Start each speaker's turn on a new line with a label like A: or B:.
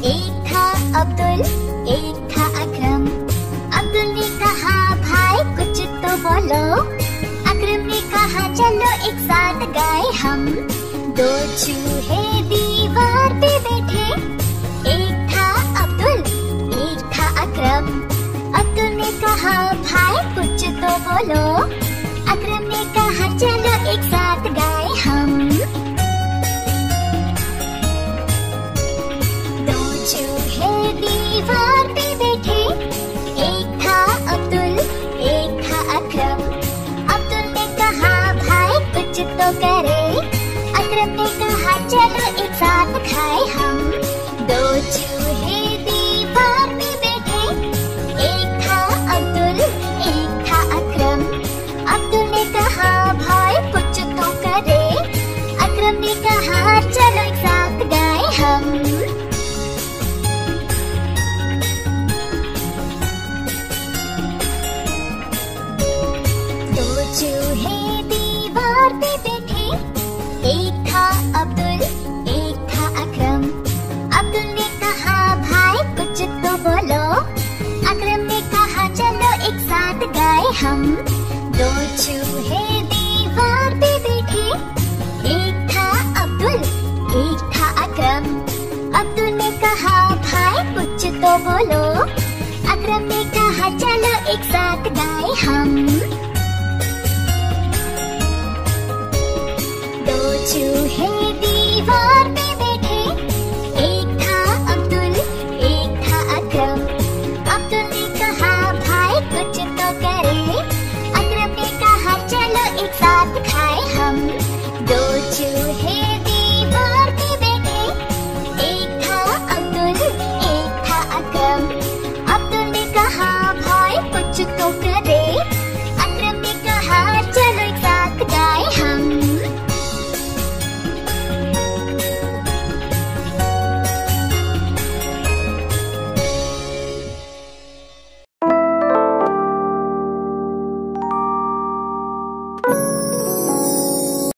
A: एक था अब्दुल, एक था अकरम। अब्दुल ने कहा भाई कुछ तो बोलो। अकरम ने कहा चलो एक साथ गाए हम। दो चूहे दीवार पे बैठे, एक था अब्दुल, एक था अकरम। अब्दुल ने कहा भाई कुछ तो बोलो। अकरम ने कहा चलो एक साथ गाए हम। दो चूहे दीवार पे बैठे, एक था अब्दुल, एक था अकरम। अब्दुल ने कहा भाई कुछ तो करे। अकरम ने कहा चलो एक साथ खाए हम। दो चूहे दीवार पे बैठे, एक था अब्दुल, एक था अकरम। अब्दुल ने कहा भाई कुछ तो करे। अकरम ने कहा चलो एक साथ गाए हम। दो चूहे दीवार पे बैठे, एक था अब्दुल, एक था अकरम। अब्दुल ने कहा भाई कुछ तो बोलो। अकरम ने कहा चलो एक साथ गाए हम। दो चूहे दीवार पे बैठे, एक था अब्दुल, एक था अकरम। अब्दुल ने कहा भाई कुछ तो बोलो। अकरम ने कहा चलो एक साथ गाए हम। दो चूहे दीवार